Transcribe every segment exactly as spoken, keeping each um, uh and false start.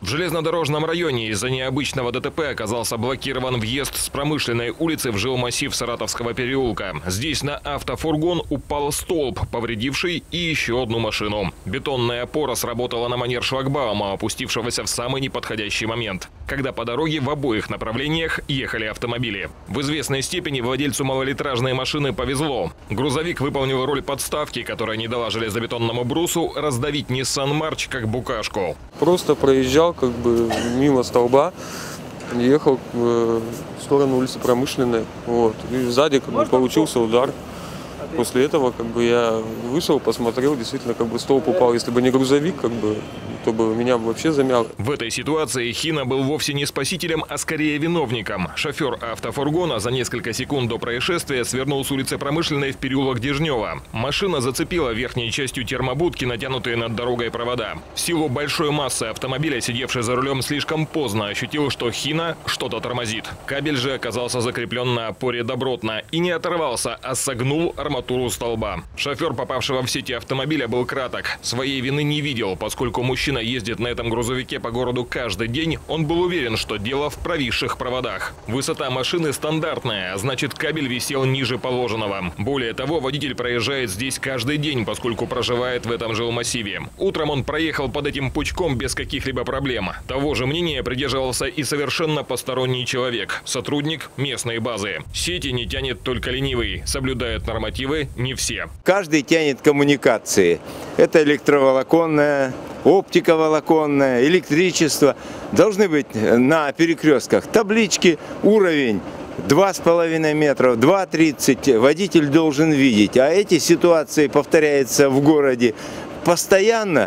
В железнодорожном районе из-за необычного ДТП оказался блокирован въезд с Промышленной улицы в жилмассив Саратовского переулка. Здесь на автофургон упал столб, повредивший и еще одну машину. Бетонная опора сработала на манер шлагбаума, опустившегося в самый неподходящий момент, когда по дороге в обоих направлениях ехали автомобили. В известной степени владельцу малолитражной машины повезло. Грузовик выполнил роль подставки, которая не дала железобетонному брусу раздавить Nissan March как букашку. Просто проезжал как бы мимо столба, ехал в сторону улицы Промышленной, вот, и сзади как бы получился удар. После этого как бы я вышел, посмотрел, действительно как бы столб упал. Если бы не грузовик, как бы, то бы меня вообще замяло. В этой ситуации Хина был вовсе не спасителем, а скорее виновником. Шофер автофургона за несколько секунд до происшествия свернул с улицы Промышленной в переулок Дежнева. Машина зацепила верхней частью термобудки натянутые над дорогой провода. В силу большой массы автомобиля, сидевший за рулем слишком поздно, ощутил, что Хина что-то тормозит. Кабель же оказался закреплен на опоре добротно и не оторвался, а согнул арматуру столба. Шофер, попавшего в сети автомобиля, был краток. Своей вины не видел, поскольку мужчина ездит на этом грузовике по городу каждый день. Он был уверен, что дело в провисших проводах. Высота машины стандартная, а значит, кабель висел ниже положенного. Более того, водитель проезжает здесь каждый день, поскольку проживает в этом жилмассиве. Утром он проехал под этим пучком без каких-либо проблем. Того же мнения придерживался и совершенно посторонний человек, сотрудник местной базы. Сети не тянет только ленивый, соблюдает нормативы не все. Каждый тянет коммуникации. Это электроволоконная, оптиковолоконная, электричество. Должны быть на перекрестках таблички, уровень два с половиной метра, два тридцать. Водитель должен видеть. А эти ситуации повторяются в городе постоянно,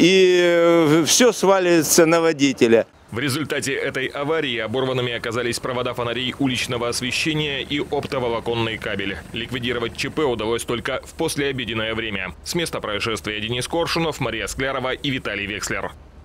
и все сваливается на водителя. В результате этой аварии оборванными оказались провода фонарей уличного освещения и оптоволоконный кабель. Ликвидировать ЧП удалось только в послеобеденное время. С места происшествия Денис Коршунов, Мария Склярова и Виталий Векслер.